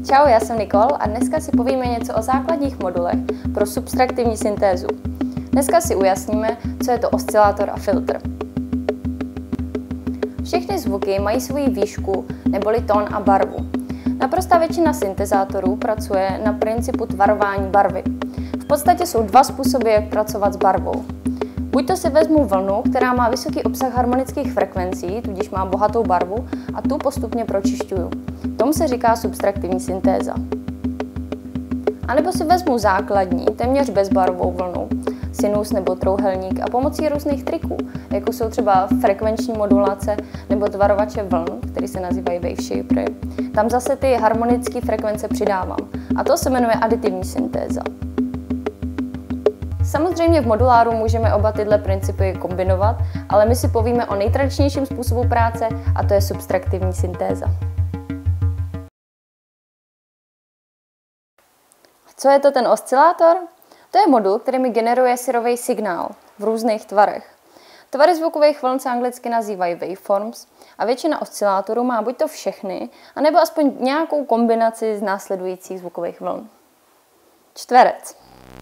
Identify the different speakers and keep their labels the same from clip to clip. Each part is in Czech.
Speaker 1: Čau, já jsem Nikol a dneska si povíme něco o základních modulech pro subtraktivní syntézu. Dneska si ujasníme, co je to oscilátor a filtr. Všechny zvuky mají svoji výšku neboli tón a barvu. Naprostá většina syntezátorů pracuje na principu tvarování barvy. V podstatě jsou dva způsoby, jak pracovat s barvou. Buď to si vezmu vlnu, která má vysoký obsah harmonických frekvencí, tudíž má bohatou barvu, a tu postupně pročišťuju. Tomu se říká subtraktivní syntéza. A nebo si vezmu základní, téměř bezbarvou vlnu, sinus nebo trouhelník, a pomocí různých triků, jako jsou třeba frekvenční modulace nebo tvarovače vln, které se nazývají wave shapery, tam zase ty harmonické frekvence přidávám. A to se jmenuje aditivní syntéza. Samozřejmě v moduláru můžeme oba tyhle principy kombinovat, ale my si povíme o nejtradičnějším způsobu práce, a to je subtraktivní syntéza. Co je to ten oscilátor? To je modul, který mi generuje syrový signál v různých tvarech. Tvary zvukových vln se anglicky nazývají waveforms a většina oscilátorů má buď to všechny, anebo aspoň nějakou kombinaci z následujících zvukových vln. Čtverec.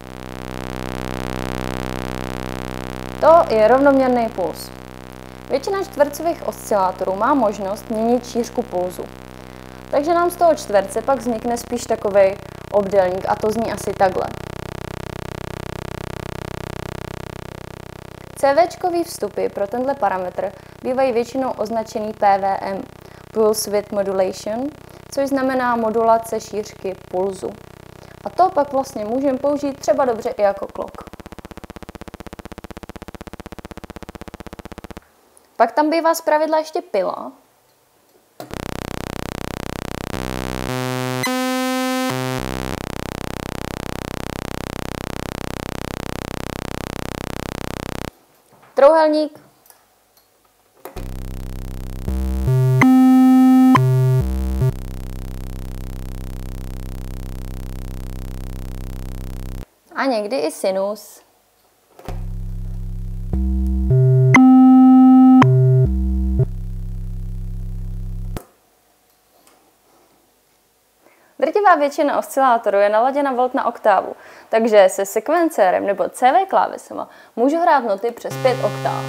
Speaker 1: To je rovnoměrný puls. Většina čtvercových oscilátorů má možnost měnit šířku pulzu. Takže nám z toho čtverce pak vznikne spíš takový obdélník a to zní asi takhle. CVčkový vstupy pro tenhle parametr bývají většinou označený PWM, Pulse Width Modulation, což znamená modulace šířky pulzu. A to pak vlastně můžeme použít třeba dobře i jako clock. Pak tam bývá zpravidla ještě pila. Trouhelník. A někdy i sinus. Drtivá většina oscilátorů je naladěna volt na oktávu, takže se sekvencérem nebo CV klávesama můžu hrát noty přes 5 oktáv.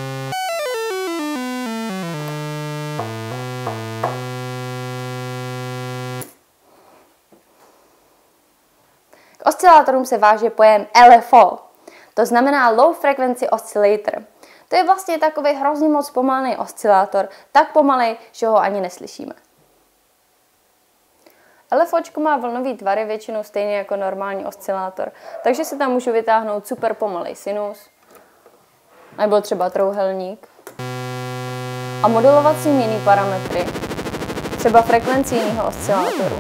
Speaker 1: K oscilátorům se váže pojem LFO, to znamená Low Frequency Oscillator. To je vlastně takový hrozně moc pomalený oscilátor, tak pomalej, že ho ani neslyšíme. LFOčko má vlnový tvary většinou stejně jako normální oscilátor, takže si tam můžu vytáhnout super pomalej sinus, nebo třeba trouhelník. A modulovat si jiný parametry, třeba frekvenci jiného oscilátoru.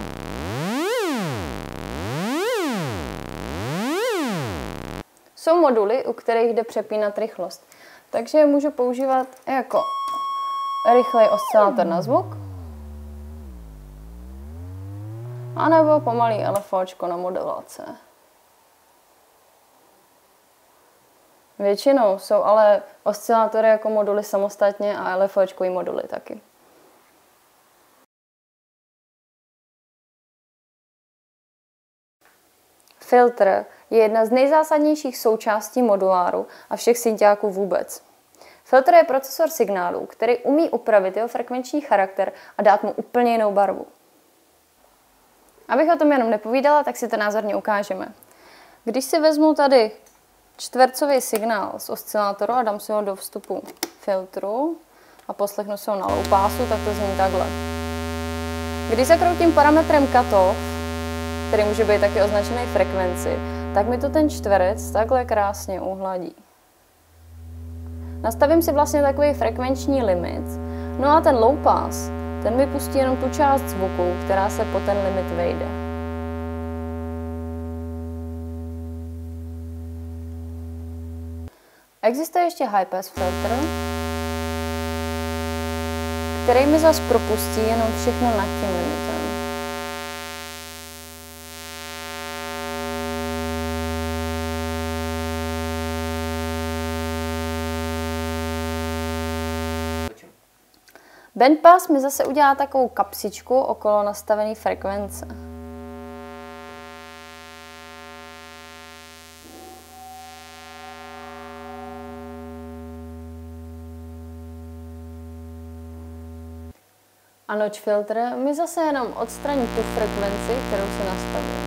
Speaker 1: Jsou moduly, u kterých jde přepínat rychlost, takže je můžu používat jako rychlej oscilátor na zvuk, a nebo pomalý LFOčko na modulace. Většinou jsou ale oscilátory jako moduly samostatně a LFOčkový moduly taky. Filtr je jedna z nejzásadnějších součástí moduláru a všech synťáků vůbec. Filtr je procesor signálů, který umí upravit jeho frekvenční charakter a dát mu úplně jinou barvu. Abych o tom jenom nepovídala, tak si to názorně ukážeme. Když si vezmu tady čtvercový signál z oscilátoru a dám si ho do vstupu filtru a poslechnu si ho na low passu, tak to zní takhle. Když zakroutím parametrem cutoff, který může být taky označený frekvenci, tak mi to ten čtverec takhle krásně uhladí. Nastavím si vlastně takový frekvenční limit, no a ten low pass, ten mi pustí jenom tu část zvuku, která se po ten limit vejde. Existuje ještě high pass filtr, který mi zas propustí jenom všechno nad tím limitem. Bandpass mi zase udělá takovou kapsičku okolo nastavené frekvence. A notch filtr mi zase jenom odstraní tu frekvenci, kterou si nastavím.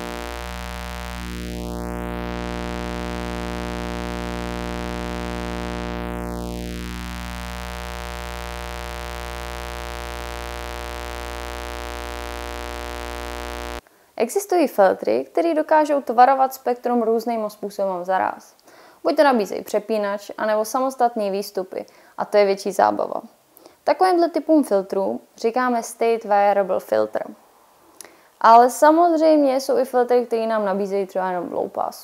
Speaker 1: Existují filtry, které dokážou tvarovat spektrum různým způsobem zaráz. Buď to nabízejí přepínač, anebo samostatné výstupy, a to je větší zábava. Takovýmhle typům filtrů říkáme State Variable Filter. Ale samozřejmě jsou i filtry, které nám nabízejí třeba jenom low pass.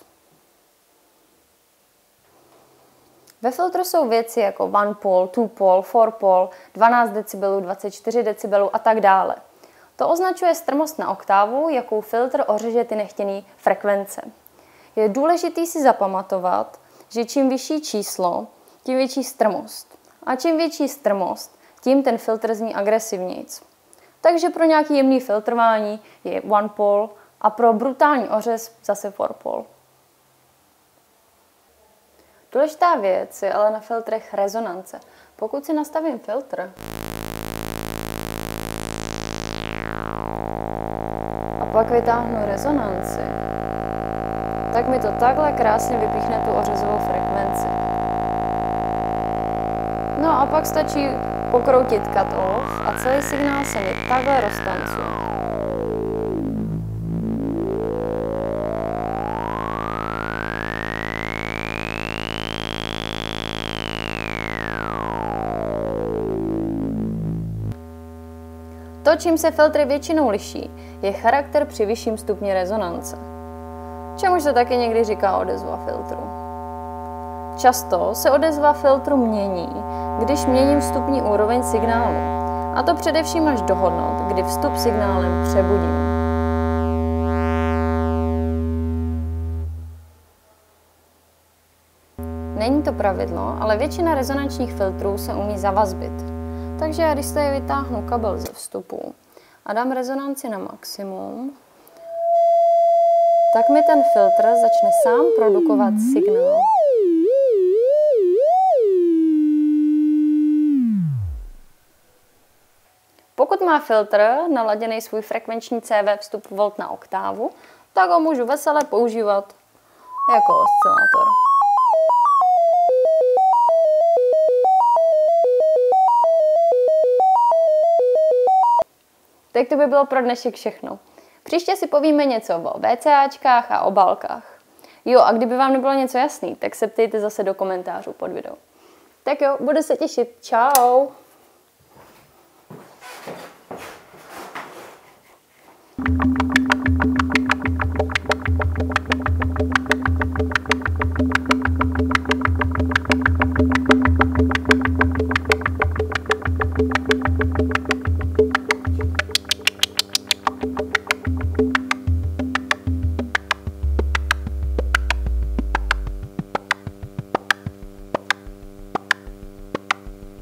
Speaker 1: Ve filtru jsou věci jako one pole, two pole, four pole, 12 dB, 24 dB a tak dále. To označuje strmost na oktávu, jakou filtr ořeže ty nechtěné frekvence. Je důležité si zapamatovat, že čím vyšší číslo, tím větší strmost. A čím větší strmost, tím ten filtr zní agresivnějc. Takže pro nějaký jemný filtrování je one pole a pro brutální ořez zase four pole. Důležitá věc je ale na filtrech rezonance. Pokud si nastavím filtr a pak vytáhnu rezonanci, tak mi to takhle krásně vypíchne tu ořezovou frekvenci. No a pak stačí pokroutit cut-off a celý signál se mi takhle roztancuje. To, čím se filtry většinou liší, je charakter při vyšším stupni rezonance. Čemuž se taky někdy říká odezva filtru. Často se odezva filtru mění, když měním vstupní úroveň signálu. A to především až do hodnot, kdy vstup signálem přebudím. Není to pravidlo, ale většina rezonančních filtrů se umí zavazbit. Takže já, když tady vytáhnu kabel ze vstupu a dám rezonanci na maximum, tak mi ten filtr začne sám produkovat signál. Pokud má filtr naladěný svůj frekvenční CV vstup volt na oktávu, tak ho můžu vesele používat jako oscilátor. Tak to by bylo pro dnešek všechno. Příště si povíme něco o VCAčkách a obálkách. Jo, a kdyby vám nebylo něco jasný, tak se ptejte zase do komentářů pod video. Tak jo, budu se těšit. Čau!